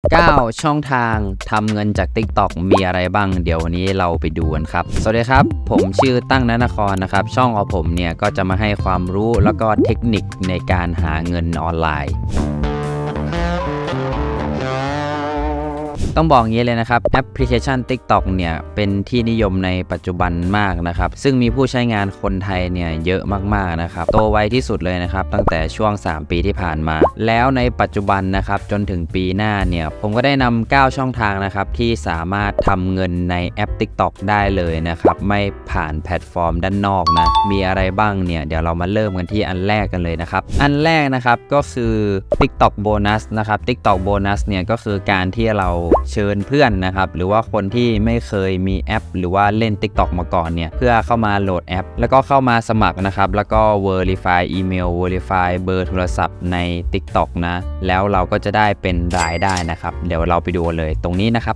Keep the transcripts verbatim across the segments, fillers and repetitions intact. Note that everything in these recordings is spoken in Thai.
เก้า ช่องทางทำเงินจาก TikTok มีอะไรบ้างเดี๋ยววันนี้เราไปดูกันครับสวัสดีครับผมชื่อตั้งณนครนะครับช่องของผมเนี่ยก็จะมาให้ความรู้แล้วก็เทคนิคในการหาเงินออนไลน์ต้องบอกงี้เลยนะครับแอปพลิเคชัน TikTok เนี่ยเป็นที่นิยมในปัจจุบันมากนะครับซึ่งมีผู้ใช้งานคนไทยเนี่ยเยอะมากๆนะครับโตไวที่สุดเลยนะครับตั้งแต่ช่วงสามปีที่ผ่านมาแล้วในปัจจุบันนะครับจนถึงปีหน้าเนี่ยผมก็ได้นำเก้าช่องทางนะครับที่สามารถทำเงินในแอป TikTok ได้เลยนะครับไม่ผ่านแพลตฟอร์มด้านนอกนะมีอะไรบ้างเนี่ยเดี๋ยวเรามาเริ่มกันที่อันแรกกันเลยนะครับอันแรกนะครับก็คือ TikTok Bonus นะครับ TikTok Bonus เนี่ยก็คือการที่เราเชิญเพื่อนนะครับหรือว่าคนที่ไม่เคยมีแอปหรือว่าเล่น TikTok มาก่อนเนี่ยเพื่อเข้ามาโหลดแอปแล้วก็เข้ามาสมัครนะครับแล้วก็ Verify อีเมล Verify เบอร์โทรศัพท์ใน TikTok นะแล้วเราก็จะได้เป็นรายได้นะครับเดี๋ยวเราไปดูเลยตรงนี้นะครับ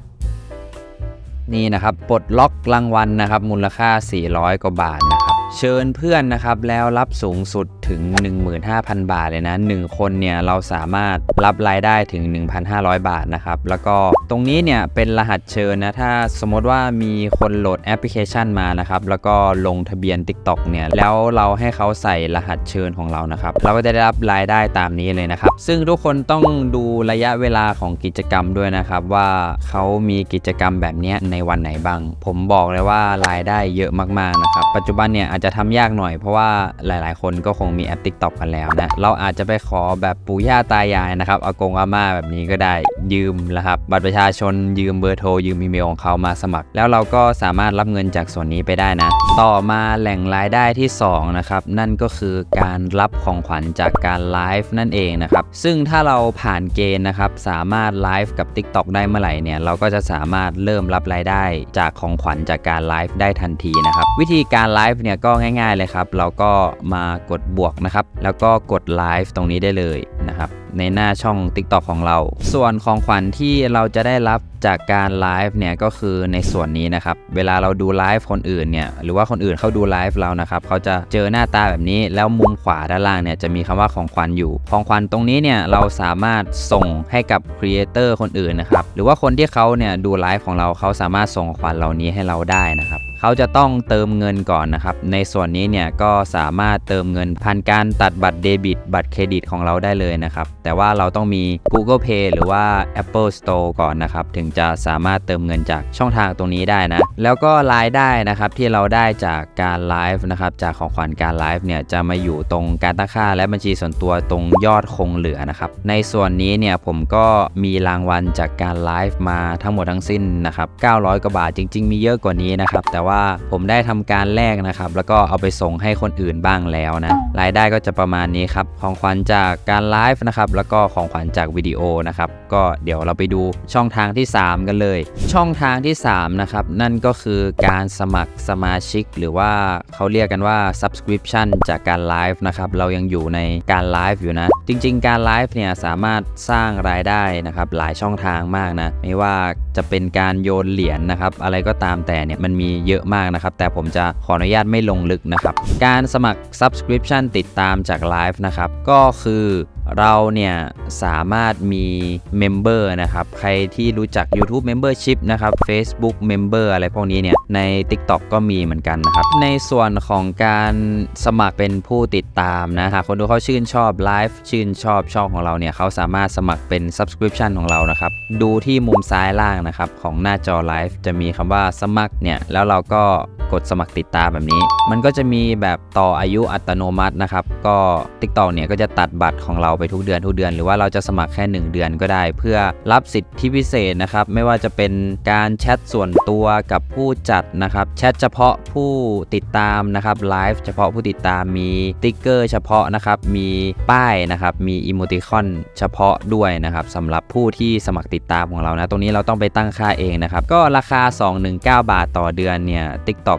นี่นะครับปลดล็อกรางวัลนะครับมูลค่าสี่ร้อยกว่าบาทนะครับเชิญเพื่อนนะครับแล้วรับสูงสุดถึง หนึ่งหมื่นห้าพัน บาทเลยนะหนึ่งคนเนี่ยเราสามารถรับรายได้ถึง หนึ่งพันห้าร้อย บาทนะครับแล้วก็ตรงนี้เนี่ยเป็นรหัสเชิญนะถ้าสมมติว่ามีคนโหลดแอปพลิเคชันมานะครับแล้วก็ลงทะเบียน TikTok เนี่ยแล้วเราให้เขาใส่รหัสเชิญของเรานะครับเราก็จะได้รับรายได้ตามนี้เลยนะครับซึ่งทุกคนต้องดูระยะเวลาของกิจกรรมด้วยนะครับว่าเขามีกิจกรรมแบบนี้ในวันไหนบ้างผมบอกเลยว่ารายได้เยอะมากๆนะครับปัจจุบันเนี่ยอาจจะทำยากหน่อยเพราะว่าหลายๆคนก็คงมีแอป TikTok กันแล้วนะเราอาจจะไปขอแบบปู่ย่าตายายนะครับอากงอาม่าแบบนี้ก็ได้ยืมนะครับบัตรประชาชนยืมเบอร์โทรยืมอีเมลของเขามาสมัครแล้วเราก็สามารถรับเงินจากส่วนนี้ไปได้นะต่อมาแหล่งรายได้ที่สองนะครับนั่นก็คือการรับของขวัญจากการไลฟ์นั่นเองนะครับซึ่งถ้าเราผ่านเกณฑ์นะครับสามารถไลฟ์กับ TikTok ได้เมื่อไหร่เนี่ยเราก็จะสามารถเริ่มรับรายได้จากของขวัญจากการไลฟ์ได้ทันทีนะครับวิธีการไลฟ์เนี่ยก็ง่ายๆเลยครับเราก็มากดบวกนะครับแล้วก็กดไลฟ์ตรงนี้ได้เลยนะครับในหน้าช่อง TikTok ของเราส่วนของขวัญที่เราจะได้รับจากการไลฟ์เนี่ยก็คือในส่วนนี้นะครับเวลาเราดูไลฟ์คนอื่นเนี่ยหรือว่าคนอื่นเขาดูไลฟ์เรานะครับเขาจะเจอหน้าตาแบบนี้แล้วมุมขวาด้านล่างเนี่ยจะมีคำว่าของขวัญอยู่ของขวัญตรงนี้เนี่ยเราสามารถส่งให้กับครีเอเตอร์คนอื่นนะครับหรือว่าคนที่เขาเนี่ยดูไลฟ์ของเราเขาสามารถส่งของขวัญเหล่านี้ให้เราได้นะครับเขาจะต้องเติมเงินก่อนนะครับในส่วนนี้เนี่ยก็สามารถเติมเงินผ่านการตัดบัตรเดบิตบัตรเครดิตของเราได้เลยนะครับแต่ว่าเราต้องมี Google Play หรือว่า Apple Store ก่อนนะครับถึงจะสามารถเติมเงินจากช่องทางตรงนี้ได้นะแล้วก็รายได้นะครับที่เราได้จากการไลฟ์นะครับจากของขวัญการไลฟ์เนี่ยจะมาอยู่ตรงการตั้งค่าและบัญชีส่วนตัวตรงยอดคงเหลือนะครับในส่วนนี้เนี่ยผมก็มีรางวัลจากการไลฟ์มาทั้งหมดทั้งสิ้นนะครับเก้าร้อยกว่าบาทจริงๆมีเยอะกว่านี้นะครับแต่ว่าผมได้ทำการแลกนะครับแล้วก็เอาไปส่งให้คนอื่นบ้างแล้วนะรายได้ก็จะประมาณนี้ครับของขวัญจากการไลฟ์นะครับแล้วก็ของขวัญจากวิดีโอนะครับก็เดี๋ยวเราไปดูช่องทางที่สามกันเลยช่องทางที่สามนะครับนั่นก็คือการสมัครสมาชิกหรือว่าเขาเรียกกันว่า Subscription จากการไลฟ์นะครับเรายังอยู่ในการไลฟ์อยู่นะจริงๆการไลฟ์เนี่ยสามารถสร้างรายได้นะครับหลายช่องทางมากนะไม่ว่าจะเป็นการโยนเหรียญ น, นะครับอะไรก็ตามแต่เนี่ยมันมีเยอะมากนะครับแต่ผมจะขออนุญาตไม่ลงลึกนะครับการสมัคร Subscription ติดตามจากไลฟ์นะครับก็คือเราเนี่ยสามารถมี Member นะครับใครที่รู้จัก YouTube Membership นะครับ Facebook Member อะไรพวกนี้เนี่ยใน TikTok ก็มีเหมือนกันนะครับในส่วนของการสมัครเป็นผู้ติดตามนะหากคนดูเขาชื่นชอบไลฟ์ชื่นชอบช่องของเราเนี่ยเขาสามารถสมัครเป็น Subscription ของเรานะครับดูที่มุมซ้ายล่างนะครับของหน้าจอไลฟ์จะมีคำว่าสมัครเนี่ยแล้วเราก็กดสมัครติดตามแบบนี้มันก็จะมีแบบต่ออายุอัตโนมัตินะครับก็ TikTok เนี่ยก็จะตัดบัตรของเราไปทุกเดือนทุกเดือนหรือว่าเราจะสมัครแค่หนึ่งเดือนก็ได้เพื่อรับสิทธิพิเศษนะครับไม่ว่าจะเป็นการแชทส่วนตัวกับผู้จัดนะครับแชทเฉพาะผู้ติดตามนะครับไลฟ์เฉพาะผู้ติดตามมีติ๊กเกอร์เฉพาะนะครับมีป้ายนะครับมีอีโมติคอนเฉพาะด้วยนะครับสำหรับผู้ที่สมัครติดตามของเรานะตรงนี้เราต้องไปตั้งค่าเองนะครับก็ราคาสองร้อยสิบเก้าบาทต่อเดือนเนี่ย TikTok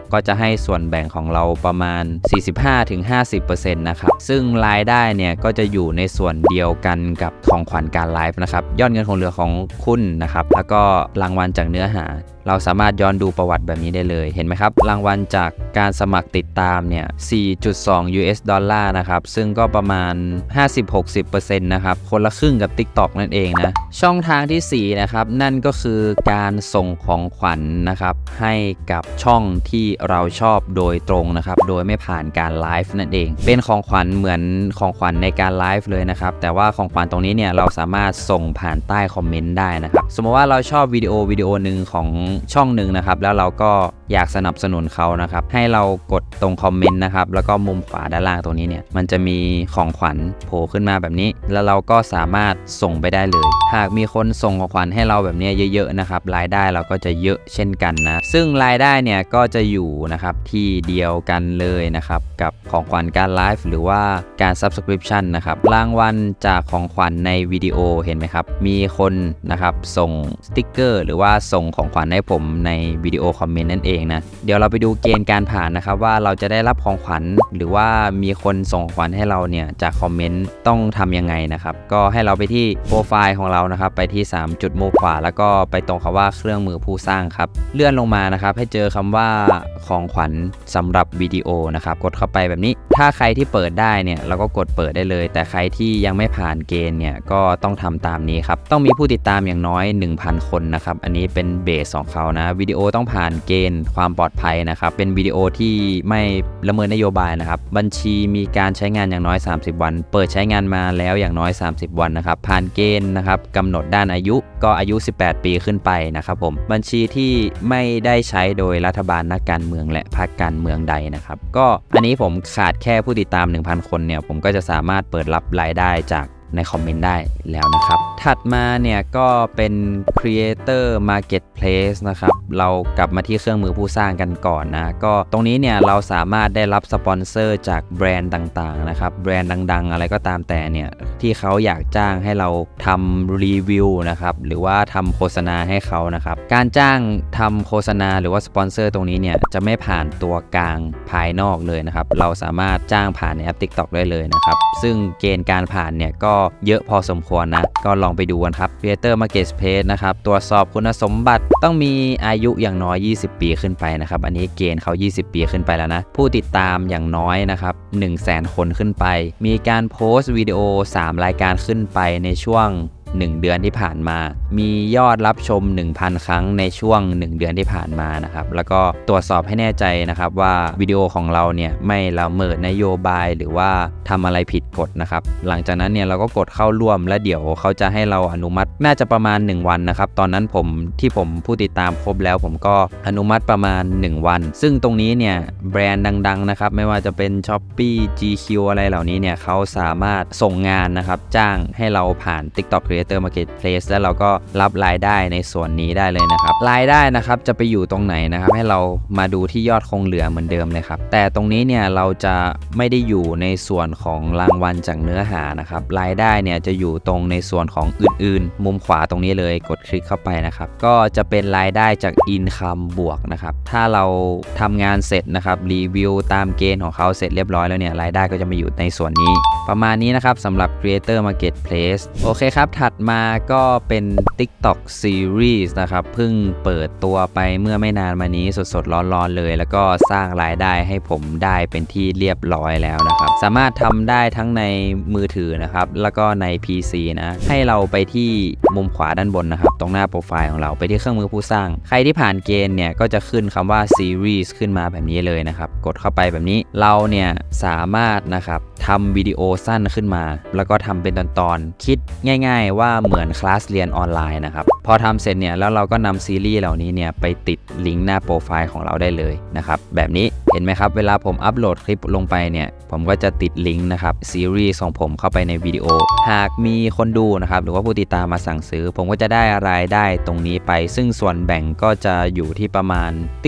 ก็จะให้ส่วนแบ่งของเราประมาณ สี่สิบห้าถึงห้าสิบเปอร์เซ็นต์ นะครับซึ่งรายได้เนี่ยก็จะอยู่ในส่วนเดียวกันกับของขวัญการไลฟ์นะครับยอดเงินคงเหลือของคุณนะครับแล้วก็รางวัลจากเนื้อหาเราสามารถย้อนดูประวัติแบบนี้ได้เลยเห็นไหมครับรางวัลจากการสมัครติดตามเนี่ย สี่จุดสอง ยู เอส ดอลลาร์นะครับซึ่งก็ประมาณ ห้าสิบถึงหกสิบเปอร์เซ็นต์ นะครับคนละครึ่งกับ TikTok นั่นเองนะช่องทางที่สี่นะครับนั่นก็คือการส่งของขวัญ นะครับให้กับช่องที่เราชอบโดยตรงนะครับโดยไม่ผ่านการไลฟ์นั่นเองเป็นของขวัญเหมือนของขวัญในการไลฟ์เลยนะครับแต่ว่าของขวัญตรงนี้เนี่ยเราสามารถส่งผ่านใต้คอมเมนต์ได้นะครับสมมติว่าเราชอบวิดีโอวิดีโอหนึ่งของช่องหนึ่งนะครับแล้วเราก็อยากสนับสนุนเขานะครับให้เรากดตรงคอมเมนต์นะครับแล้วก็มุมขวาด้านล่างตรงนี้เนี่ยมันจะมีของขวัญโผล่ขึ้นมาแบบนี้แล้วเราก็สามารถส่งไปได้เลยหากมีคนส่งของขวัญให้เราแบบนี้เยอะๆนะครับรายได้เราก็จะเยอะเช่นกันนะซึ่งรายได้เนี่ยก็จะอยู่นะครับที่เดียวกันเลยนะครับกับของขวัญการไลฟ์หรือว่าการ Subscription นะครับรางวัลจากของขวัญในวิดีโอเห็นไหมครับมีคนนะครับส่งสติ๊กเกอร์หรือว่าส่งของขวัญให้ผมในวิดีโอคอมเมนต์นั่นเองนะเดี๋ยวเราไปดูเกณฑ์การผ่านนะครับว่าเราจะได้รับของขวัญหรือว่ามีคนส่งของขวัญให้เราเนี่ยจากคอมเมนต์ต้องทำยังไงนะครับก็ให้เราไปที่โปรไฟล์ของเรานะครับไปที่สามจุดมุมขวาแล้วก็ไปตรงคำว่าเครื่องมือผู้สร้างครับเลื่อนลงมานะครับให้เจอคำว่าของขวัญสำหรับวิดีโอนะครับกดเข้าไปแบบนี้ถ้าใครที่เปิดได้เนี่ยเราก็กดเปิดได้เลยแต่ใครที่ยังไม่ผ่านเกณฑ์เนี่ยก็ต้องทำตามนี้ครับต้องมีผู้ติดตามอย่างน้อย หนึ่งพัน คนนะครับอันนี้เป็นเบสของเขานะวิดีโอต้องผ่านเกณฑ์ความปลอดภัยนะครับเป็นวิดีโอที่ไม่ละเมิดนโยบายนะครับบัญชีมีการใช้งานอย่างน้อยสามสิบวันเปิดใช้งานมาแล้วอย่างน้อยสามสิบวันนะครับผ่านเกณฑ์นะครับกำหนดด้านอายุก็อายุสิบแปดปีขึ้นไปนะครับผมบัญชีที่ไม่ได้ใช้โดยรัฐบาลนักการเมืองและพรรคการเมืองใดนะครับก็อันนี้ผมขาดแค่ผู้ติดตาม หนึ่งพัน คนเนี่ยผมก็จะสามารถเปิดรับรายได้จากในคอมเมนต์ได้แล้วนะครับถัดมาเนี่ยก็เป็น Creator Marketplace นะครับเรากลับมาที่เครื่องมือผู้สร้างกันก่อนนะก็ตรงนี้เนี่ยเราสามารถได้รับสปอนเซอร์จากแบรนด์ต่างๆนะครับแบรนด์ดังๆอะไรก็ตามแต่เนี่ยที่เขาอยากจ้างให้เราทำรีวิวนะครับหรือว่าทำโฆษณาให้เขานะครับการจ้างทำโฆษณาหรือว่าสปอนเซอร์ตรงนี้เนี่ยจะไม่ผ่านตัวกลางภายนอกเลยนะครับเราสามารถจ้างผ่านในแอป TikTok ได้เลยนะครับซึ่งเกณฑ์การผ่านเนี่ยก็เยอะพอสมควรนะก็ลองไปดูกันครับ Creator Marketplace นะครับตรวจสอบคุณสมบัติต้องมีอายุอย่างน้อยยี่สิบปีขึ้นไปนะครับอันนี้เกณฑ์เขายี่สิบปีขึ้นไปแล้วนะผู้ติดตามอย่างน้อยนะครับ หนึ่งแสน คนขึ้นไปมีการโพสต์วิดีโอสามรายการขึ้นไปในช่วงหนึ่งเดือนที่ผ่านมามียอดรับชม หนึ่งพัน ครั้งในช่วงหนึ่งเดือนที่ผ่านมานะครับแล้วก็ตรวจสอบให้แน่ใจนะครับว่าวิดีโอของเราเนี่ยไม่ละเมิดนโยบายหรือว่าทำอะไรผิดกฎนะครับหลังจากนั้นเนี่ยเราก็กดเข้าร่วมและเดี๋ยวเขาจะให้เราอนุมัติน่าจะประมาณหนึ่งวันนะครับตอนนั้นผมที่ผมผู้ติดตามครบแล้วผมก็อนุมัติประมาณหนึ่งวันซึ่งตรงนี้เนี่ยแบรนด์ดังๆนะครับไม่ว่าจะเป็น Shopee จี คิว อะไรเหล่านี้เนี่ยเขาสามารถส่งงานนะครับจ้างให้เราผ่าน TikTok Creator Marketplace แล้วเราก็รับรายได้ในส่วนนี้ได้เลยนะครับรายได้นะครับจะไปอยู่ตรงไหนนะครับให้เรามาดูที่ยอดคงเหลือเหมือนเดิมเลยครับแต่ตรงนี้เนี่ยเราจะไม่ได้อยู่ในส่วนของรางวัลจากเนื้อหานะครับรายได้เนี่ยจะอยู่ตรงในส่วนของอื่นๆมุมขวาตรงนี้เลยกดคลิกเข้าไปนะครับก็จะเป็นรายได้จาก Income บวกนะครับถ้าเราทำงานเสร็จนะครับรีวิวตามเกณฑ์ของเขาเสร็จเรียบร้อยแล้วเนี่ยรายได้ก็จะมาอยู่ในส่วนนี้ประมาณนี้นะครับสำหรับ Creator Marketplace โอเคครับถัดมาก็เป็น TikTok Series นะครับเพิ่งเปิดตัวไปเมื่อไม่นานมานี้สดๆร้อนๆเลยแล้วก็สร้างรายได้ให้ผมได้เป็นที่เรียบร้อยแล้วนะครับสามารถทำได้ทั้งในมือถือนะครับแล้วก็ใน พี ซี นะให้เราไปที่มุมขวาด้านบนนะครับตรงหน้าโปรไฟล์ของเราไปที่เครื่องมือผู้สร้างใครที่ผ่านเกณฑ์เนี่ยก็จะขึ้นคำว่า Series ขึ้นมาแบบนี้เลยนะครับกดเข้าไปแบบนี้เราเนี่ยสามารถนะครับทำวิดีโอสั้นขึ้นมาแล้วก็ทำเป็นตอนๆคิดง่ายๆว่าเหมือนคลาสเรียนออนไลน์นะครับพอทำเสร็จเนี่ยแล้วเราก็นำซีรีส์เหล่านี้เนี่ยไปติดลิงก์หน้าโปรไฟล์ของเราได้เลยนะครับแบบนี้เห็นไหมครับเวลาผมอัปโหลดคลิปลงไปเนี่ยผมก็จะติดลิงก์นะครับซีรีส์ของผมเข้าไปในวิดีโอหากมีคนดูนะครับหรือว่าผู้ติดตามมาสั่งซื้อผมก็จะได้รายได้ตรงนี้ไปซึ่งส่วนแบ่งก็จะอยู่ที่ประมาณ TikTok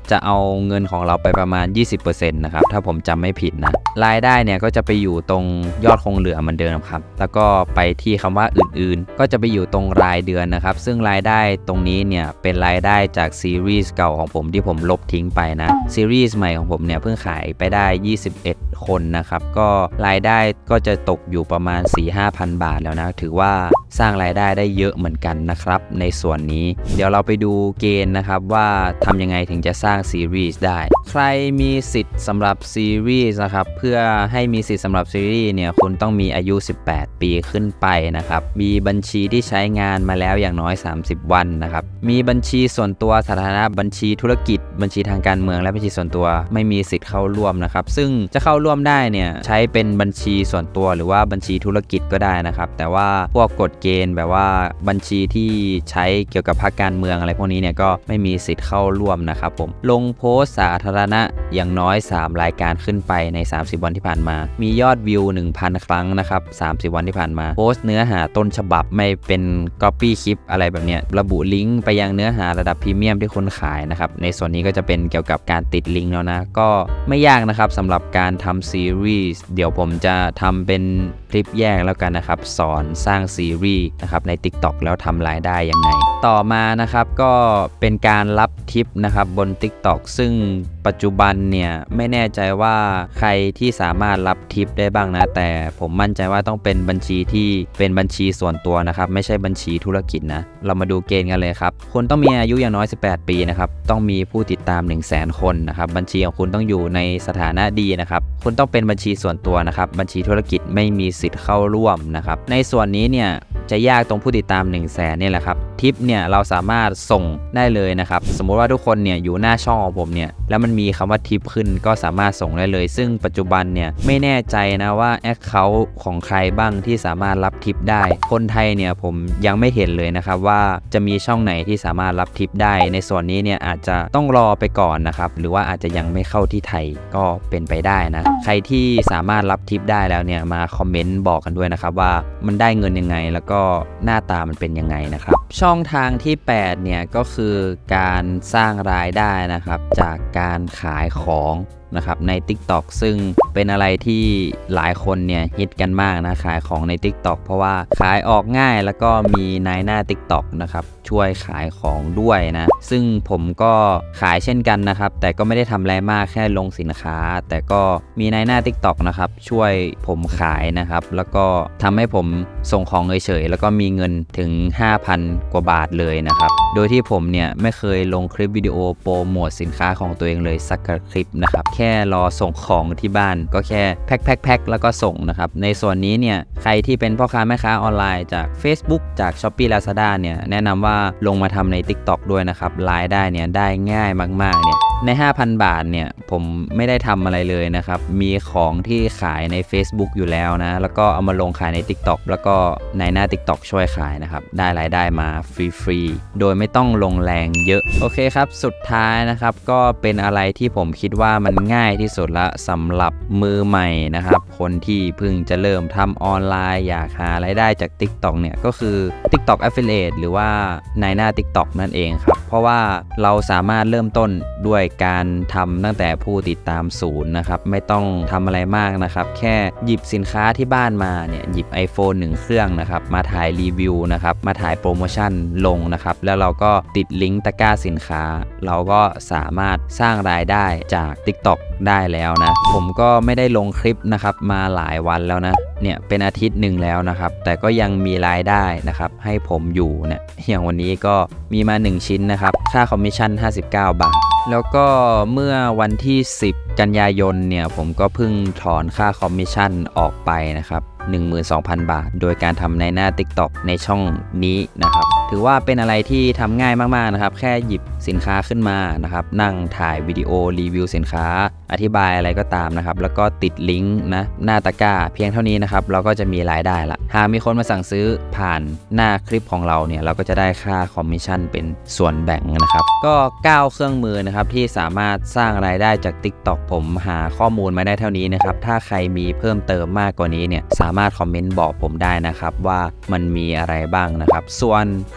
จะเอาเงินของเราไปประมาณ ยี่สิบเปอร์เซ็นต์ นะครับถ้าผมจำไม่ผิดนะรายได้เนี่ยก็จะไปอยู่ตรงยอดคงเหลือเหมือนเดิมครับแล้วก็ไปที่คำว่าอื่นๆก็จะไปอยู่ตรงรายเดือนนะครับซึ่งรายได้ตรงนี้เนี่ยเป็นรายได้จากซีรีส์เก่าของผมที่ผมลบทิ้งไปนะซีรีส์ใหม่ของผมเนี่ยเพิ่งขายไปได้ยี่สิบเอ็ดคนนะครับก็รายได้ก็จะตกอยู่ประมาณ สี่ถึงห้าพัน บาทแล้วนะถือว่าสร้างรายได้ได้เยอะเหมือนกันนะครับในส่วนนี้เดี๋ยวเราไปดูเกณฑ์นะครับว่าทำยังไงถึงจะสร้างซีรีส์ได้ใครมีสิทธิ์สำหรับซีรีส์นะครับเพื่อให้มีสิทธิ์สำหรับซีรีส์เนี่ยคุณต้องมีอายุสิบแปดปีขึ้นไปนะครับมีบัญชีที่ใช้งานมาแล้วอย่างน้อยสามสิบวันนะครับมีบัญชีส่วนตัวสาธารณะบัญชีธุรกิจบัญชีทางการเมืองและบัญชีส่วนตัวไม่มีสิทธิ์เข้าร่วมนะครับซึ่งจะเข้าร่วมได้เนี่ยใช้เป็นบัญชีส่วนตัวหรือว่าบัญชีธุรกิจก็ได้นะครับแต่ว่าพวกกฎเกณฑ์แบบว่าบัญชีที่ใช้เกี่ยวกับพรรคการเมืองอะไรพวกนี้เนี่ยก็ไม่มีสิทธิ์เข้าร่วมนะครับผมลงโพสต์สาธารณะอย่างน้อยสามรายการขึ้นไปในสามสิบวันที่ผ่านมามียอดวิว หนึ่งพัน ครั้งนะครับสามสิบวันที่ผ่านมาโพสต์เนื้อหาต้นฉบับไม่เป็น copy คลิปอะไรแบบเนี้ยระบุลิงก์ไปยังเนื้อหาระดับพรีเมียมที่คุณขายนะครับในส่วนนี้ก็จะเป็นเกี่ยวกับการติดลิงก์แล้วนะก็ไม่ยากนะครับสำหรับการทำซีรีส์เดี๋ยวผมจะทำเป็นคลิปแยกแล้วกันนะครับสอนสร้างซีรีส์นะครับใน TikTok แล้วทำรายได้ยังไงต่อมานะครับก็เป็นการรับทิปนะครับบน TikTok ซึ่งปัจจุบันเนี่ยไม่แน่ใจว่าใครที่สามารถรับทิปได้บ้างนะแต่ผมมั่นใจว่าต้องเป็นบัญชีที่เป็นบัญชีส่วนตัวนะครับไม่ใช่บัญชีธุรกิจนะเรามาดูเกณฑ์กันเลยครับคุณต้องมีอายุอย่างน้อยสิบแปดปีนะครับต้องมีผู้ติดตาม หนึ่งแสน คนนะครับบัญชีของคุณต้องอยู่ในสถานะดีนะครับคุณต้องเป็นบัญชีส่วนตัวนะครับบัญชีธุรกิจไม่มีสิทธิ์เข้าร่วมนะครับในส่วนนี้เนี่ยจะยากตรงผู้ติดตาม หนึ่งแสน นี่แหละครับทิปเนี่ยเราสามารถส่งได้เลยนะครับสมมุติว่าทุกคนเนี่ยอยู่หน้าช่องของผมเนี่ยแล้วมันมีคำว่าทิปขึ้นก็สามารถส่งได้เลยซึ่งปัจจุบันเนี่ยไม่แน่ใจนะว่าแอคเคาท์ของใครบ้างที่สามารถรับทิปได้คนไทยเนี่ยผมยังไม่เห็นเลยนะครับว่าจะมีช่องไหนที่สามารถรับทิปได้ในส่วนนี้เนี่ยอาจจะต้องรอไปก่อนนะครับหรือว่าอาจจะยังไม่เข้าที่ไทยก็เป็นไปได้นะใครที่สามารถรับทิปได้แล้วเนี่ยมาคอมเมนต์บอกกันด้วยนะครับว่ามันได้เงินยังไงแล้วก็หน้าตามันเป็นยังไงนะครับช่องทางที่แปดเนี่ยก็คือการสร้างรายได้นะครับจากการขายของนะครับใน TikTok ซึ่งเป็นอะไรที่หลายคนเนี่ยฮิตกันมากนะขายของใน TikTok เพราะว่าขายออกง่ายแล้วก็มีนายหน้า TikTok นะครับช่วยขายของด้วยนะซึ่งผมก็ขายเช่นกันนะครับแต่ก็ไม่ได้ทำอะไรมากแค่ลงสินค้าแต่ก็มีนายหน้า TikTok นะครับช่วยผมขายนะครับแล้วก็ทำให้ผมส่งของเฉยๆแล้วก็มีเงินถึง ห้าพัน กว่าบาทเลยนะครับโดยที่ผมเนี่ยไม่เคยลงคลิปวิดีโอโปรโมทสินค้าของตัวเองเลยสักคลิปนะครับแค่รอส่งของที่บ้านก็แค่แพ็คแพ็คแพ็คแล้วก็ส่งนะครับในส่วนนี้เนี่ยใครที่เป็นพ่อค้าแม่ค้าออนไลน์จาก Facebook จาก Shopee Lazada เนี่ยแนะนำว่าลงมาทำใน TikTok ด้วยนะครับรายได้เนี่ยได้ง่ายมากๆเนี่ยใน ห้าพัน บาทเนี่ยผมไม่ได้ทำอะไรเลยนะครับมีของที่ขายใน Facebook อยู่แล้วนะแล้วก็เอามาลงขายใน TikTok แล้วก็ในหน้า TikTok ช่วยขายนะครับได้รายได้มาฟรีๆโดยไม่ต้องลงแรงเยอะโอเคครับสุดท้ายนะครับก็เป็นอะไรที่ผมคิดว่ามันง่ายที่สุดละสำหรับมือใหม่นะครับคนที่เพิ่งจะเริ่มทำออนไลน์อยากหารายได้จาก TikTok เนี่ยก็คือ TikTok Affiliate หรือว่าในหน้า TikTok นั่นเองครับเพราะว่าเราสามารถเริ่มต้นด้วยการทำตั้งแต่ผู้ติดตามศูนย์นะครับไม่ต้องทำอะไรมากนะครับแค่หยิบสินค้าที่บ้านมาเนี่ยหยิบ iPhone หนึ่งเครื่องนะครับมาถ่ายรีวิวนะครับมาถ่ายโปรโมชั่นลงนะครับแล้วเราก็ติดลิงก์ตะกร้าสินค้าเราก็สามารถสร้างรายได้จาก TikTok ได้แล้วนะผมก็ไม่ได้ลงคลิปนะครับมาหลายวันแล้วนะเนี่ยเป็นอาทิตย์หนึ่งแล้วนะครับแต่ก็ยังมีรายได้นะครับให้ผมอยู่เนี่ยอย่างวันนี้ก็มีมาหนึ่งชิ้นนะครับค่าคอมมิชชั่นห้าสิบเก้าบาทแล้วก็เมื่อวันที่สิบกันยายนเนี่ยผมก็เพิ่งถอนค่าคอมมิชชั่นออกไปนะครับ หนึ่งหมื่นสองพัน บาทโดยการทำในหน้า TikTok ในช่องนี้นะครับถือว่าเป็นอะไรที่ทำง่ายมากๆนะครับแค่หยิบสินค้าขึ้นมานะครับนั่งถ่ายวิดีโอรีวิวสินค้าอธิบายอะไรก็ตามนะครับแล้วก็ติดลิงก์นะหน้าตะกร้าเพียงเท่านี้นะครับเราก็จะมีรายได้ละหากมีคนมาสั่งซื้อผ่านหน้าคลิปของเราเนี่ยเราก็จะได้ค่าคอมมิชชั่นเป็นส่วนแบ่งนะครับก็เก้าเครื่องมือนะครับที่สามารถสร้างรายได้จาก TikTok ผมหาข้อมูลมาได้เท่านี้นะครับถ้าใครมีเพิ่มเติมมากกว่านี้เนี่ยสามารถคอมเมนต์บอกผมได้นะครับว่ามันมีอะไรบ้างนะครับส่วนใคร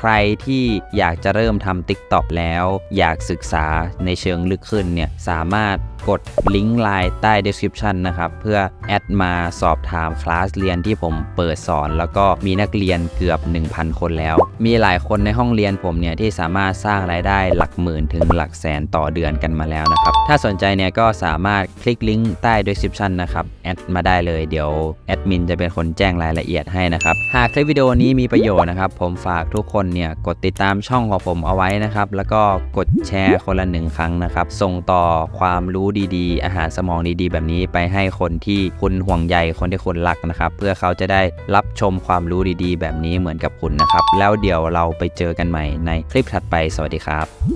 รที่อยากจะเริ่มทำ TikTok แล้วอยากศึกษาในเชิงลึกขึ้นเนี่ยสามารถกดลิงก์ไลน์ใต้ description นะครับเพื่อแอดมาสอบถามคลาสเรียนที่ผมเปิดสอนแล้วก็มีนักเรียนเกือบ หนึ่งพัน คนแล้วมีหลายคนในห้องเรียนผมเนี่ยที่สามารถสร้างรายได้หลักหมื่นถึงหลักแสนต่อเดือนกันมาแล้วนะครับถ้าสนใจเนี่ยก็สามารถคลิกลิงก์ใต้ description นะครับแอดมาได้เลยเดี๋ยวแอดมินจะเป็นคนแจ้งรายละเอียดให้นะครับหากคลิปวิดีโอนี้มีประโยชน์นะครับผมฝากทุกคนเนี่ยกดติดตามช่องของผมเอาไว้นะครับแล้วก็กดแชร์คนละหนึ่งครั้งนะครับส่งต่อความรู้ดีๆอาหารสมองดีๆแบบนี้ไปให้คนที่คุณห่วงใยคนที่คุณรักนะครับเพื่อเขาจะได้รับชมความรู้ดีๆแบบนี้เหมือนกับคุณนะครับแล้วเดี๋ยวเราไปเจอกันใหม่ในคลิปถัดไปสวัสดีครับ